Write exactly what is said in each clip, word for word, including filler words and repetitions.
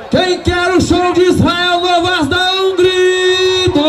Quem quer o show de Israel Novaes, dá um grito!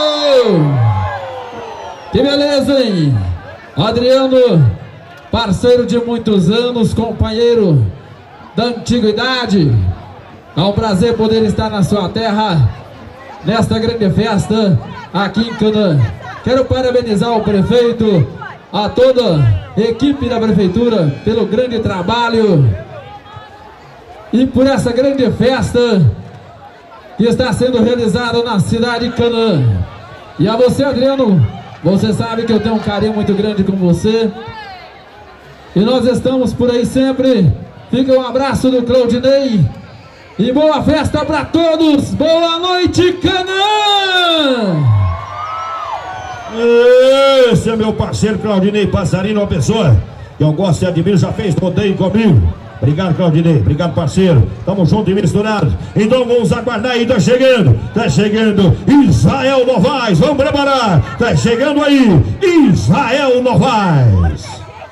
Que beleza, hein? Adriano, parceiro de muitos anos, companheiro da antiguidade. É um prazer poder estar na sua terra, nesta grande festa aqui em Canaã. Quero parabenizar o prefeito, a toda a equipe da prefeitura pelo grande trabalho e por essa grande festa que está sendo realizada na cidade de Canaã. E a você, Adriano, você sabe que eu tenho um carinho muito grande com você e nós estamos por aí sempre. Fica um abraço do Claudinei e boa festa para todos. Boa noite, Canaã! Esse é meu parceiro Claudinei Passarino, uma pessoa que eu gosto e admiro, já fez rodeio comigo. Obrigado, Claudinei, obrigado, parceiro. Tamo junto e misturado. Então vamos aguardar aí, tá chegando, tá chegando Israel Novaes, vamos preparar. Tá chegando aí Israel Novaes.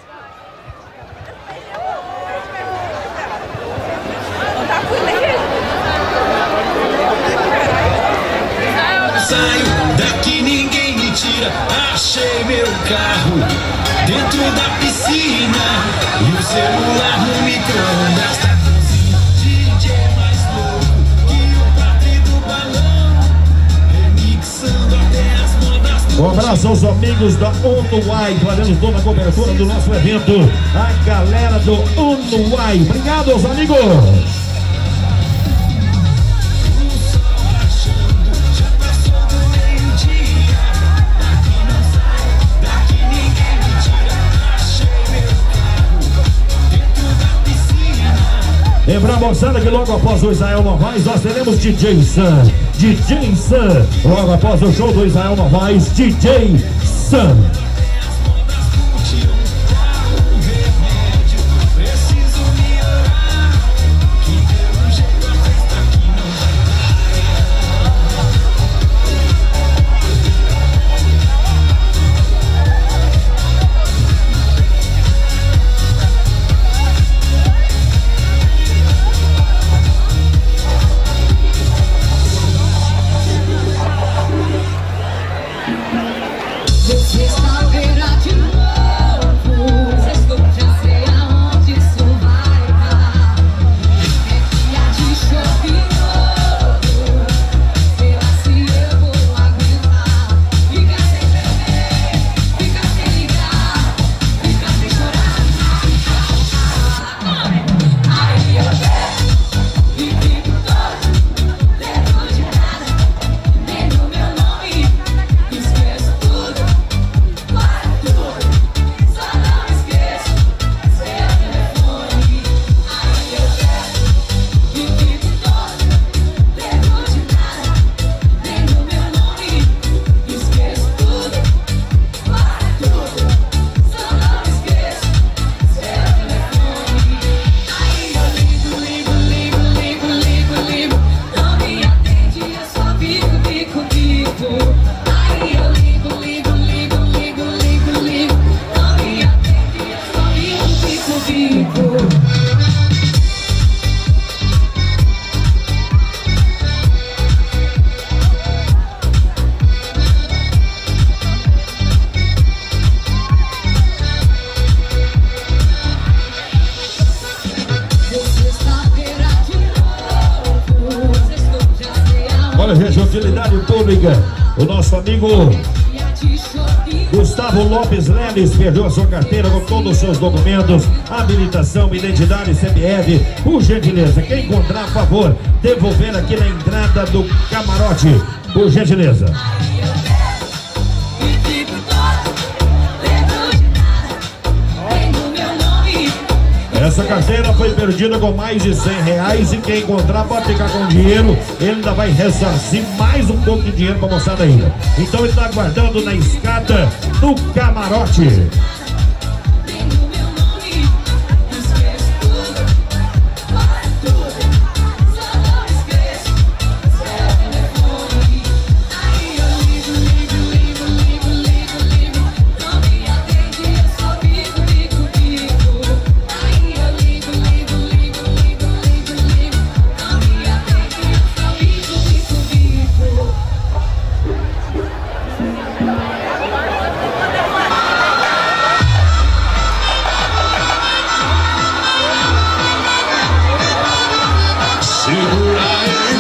Saio daqui, ninguém me tira. Achei meu carro dentro da piscina e o celular no micro-ondas tá cozinha. D J mais louco que o padre do balão, remixando até as modas. Um abraço aos amigos da Unuai, fazendo toda a cobertura do nosso evento. A galera do Unuai, obrigado aos amigos. Lembrar, moçada, que logo após o Israel Novaes nós teremos D J Sam. D J Sam, logo após o show do Israel Novaes, D J Sam. Olha, gente, utilidade pública. O nosso amigo Gustavo Lopes Leles perdeu a sua carteira com todos os seus documentos, habilitação, identidade, C P F. Por gentileza, quem encontrar, por favor, devolver aqui na entrada do camarote. Por gentileza. Essa carteira foi perdida com mais de cem reais e quem encontrar pode ficar com dinheiro. Ele ainda vai ressarcir mais um pouco de dinheiro para a moçada ainda. Então ele está aguardando na escada do camarote. Segura aí.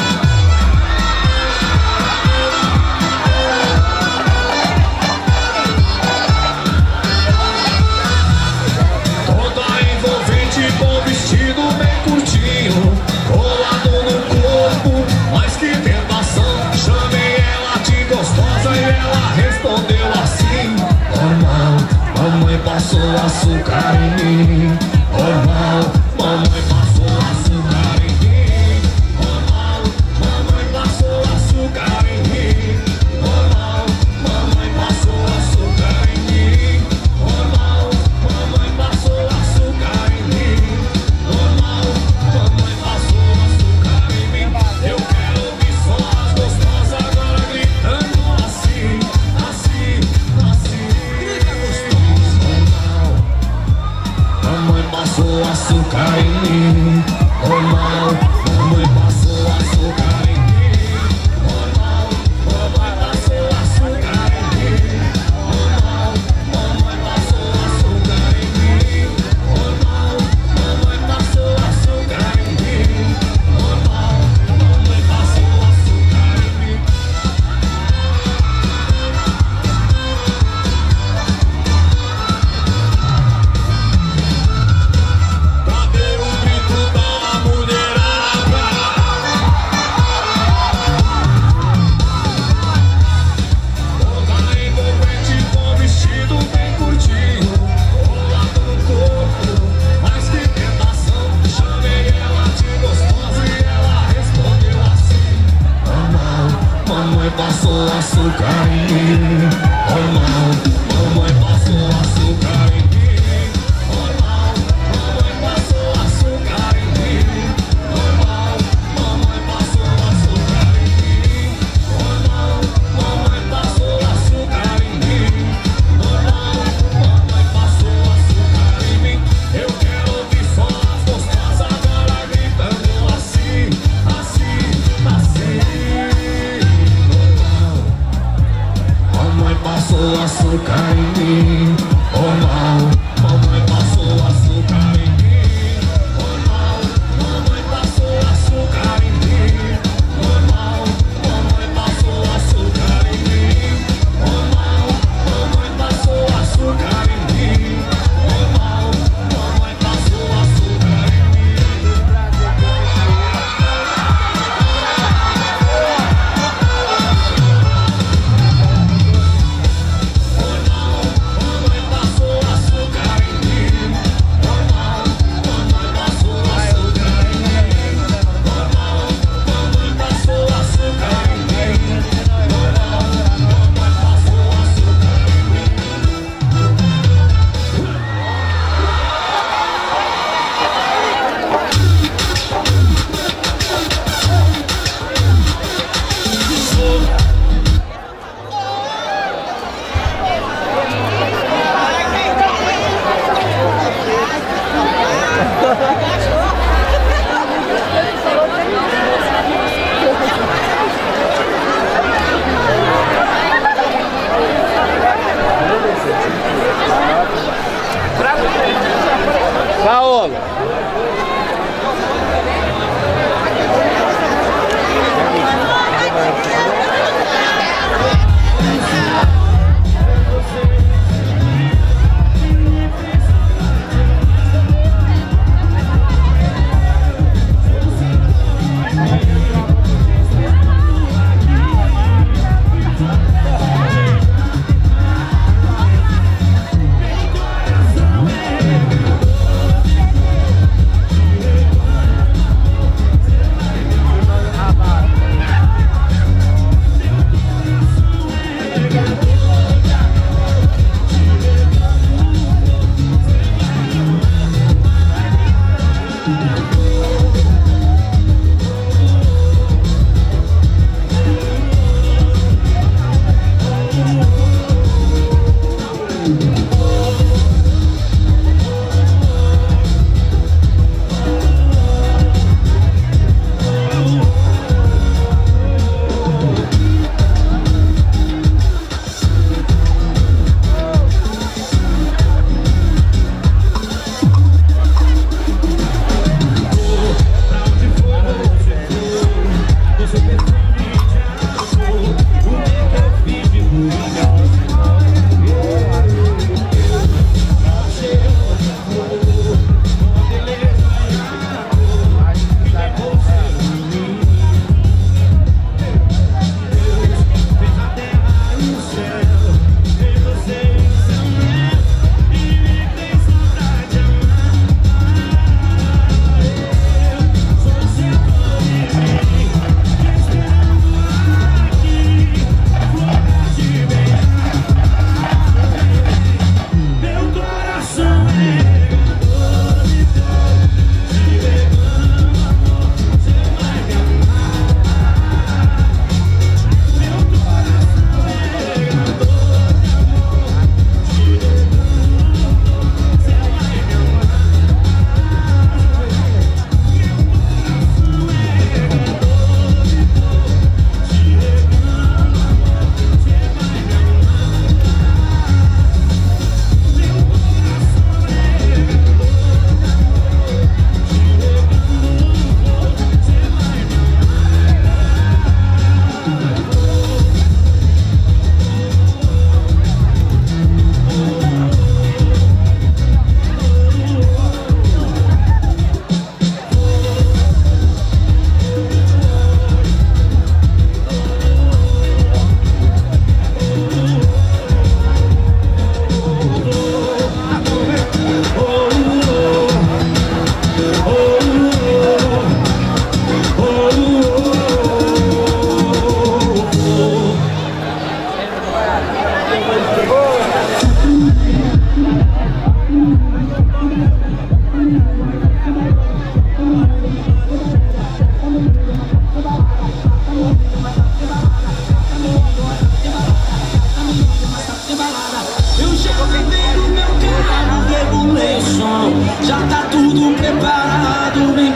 Toda envolvente com vestido bem curtinho, colado no corpo, mas que tentação. Chamei ela de gostosa e ela respondeu assim: normal, mamãe passou açúcar em mim. Normal, mamãe passou açúcar em mim. Normal, mamãe passou açúcar em mim. Normal, mamãe passou açúcar em mim. Normal, mamãe passou açúcar em mim. Normal, mamãe passou açúcar em mim. Eu quero ouvir só as gostosas agora gritando assim, assim, assim. Grita gostoso. Mamãe passou açúcar em mim. Normal, mamãe passou açúcar em mim. Normal, mamãe passou açúcar em mim. Normal, mamãe passou açúcar em mim. Normal, mamãe passou açúcar em mim. Normal, mamãe passou açúcar em mim. Cadê o grito da mulherada? Toda envolvente com vestido bem curtinho, colado no corpo, mas que tentação. Chamei ela de gostosa e ela respondeu assim: normal, mamãe passou açúcar em mim. Normal, mamãe passou açúcar em mim. Normal, mamãe passou açúcar em mim. Normal, mamãe passou açúcar em mim. Normal, mamãe passou açúcar em mim. Normal, mamãe passou açúcar em mim. Eu quero ouvir só as gostosas agora gritando assim, assim, assim. Normal, mamãe passou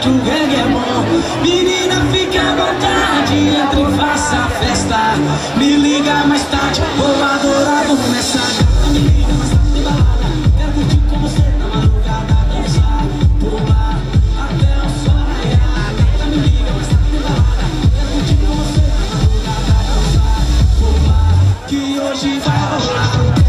que o reggae é bom. Menina, fica à vontade, entre e faça a festa. Me liga mais tarde, vou adorar começar. Me liga mais tarde, tem balada. Quero curtir com você na madrugada, dançar, pular até o sol raiar. Me liga mais tarde, tem balada. Quero curtir com você na madrugada, dançar, pular, que hoje vai rolar.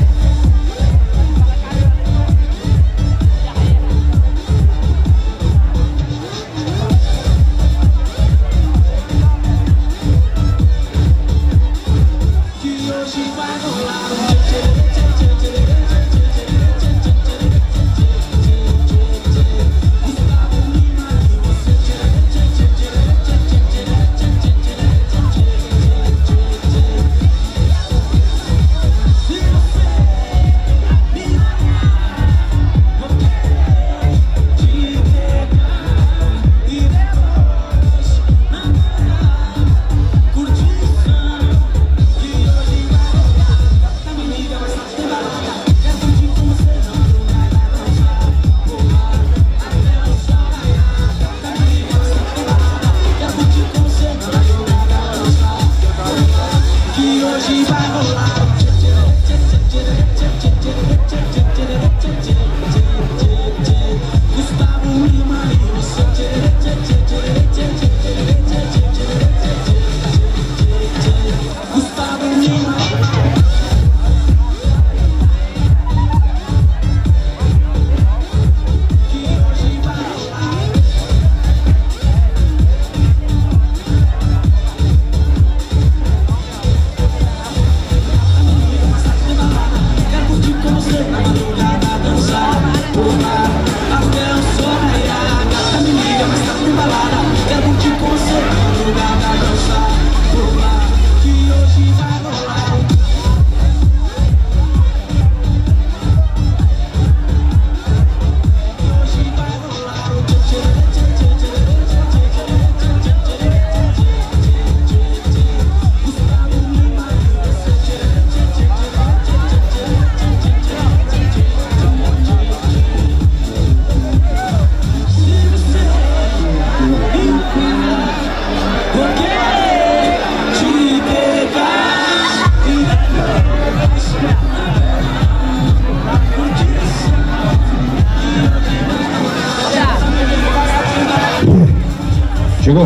Chegou?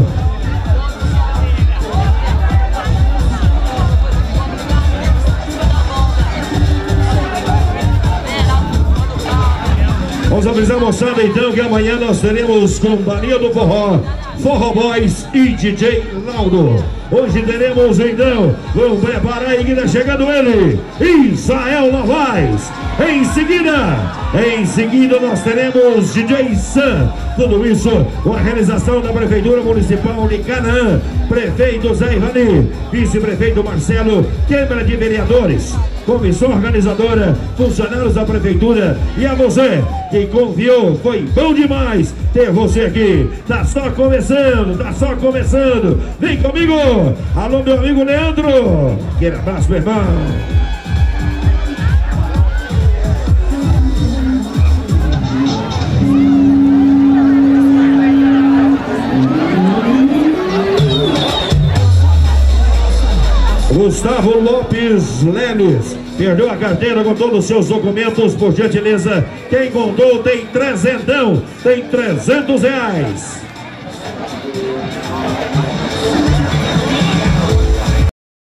Vamos avisar, moçada, então, que amanhã nós teremos Companhia do Forró, Forró Boys e D J Lauro. Hoje teremos, então, vamos preparar aí que tá chegando ele, Israel Novaes. Em seguida, em seguida nós teremos D J Sam. Tudo isso com a realização da Prefeitura Municipal de Canaã, prefeito Zé Ivani, vice-prefeito Marcelo, Câmara de Vereadores, comissão organizadora, funcionários da Prefeitura e a você que confiou. Foi bom demais ter você aqui. Tá só começando, tá só começando. Vem comigo. Alô, meu amigo Leandro. Aquele abraço, meu irmão. Gustavo Lopes Leles perdeu a carteira com todos os seus documentos, por gentileza. Quem contou tem trezentão, tem trezentos reais.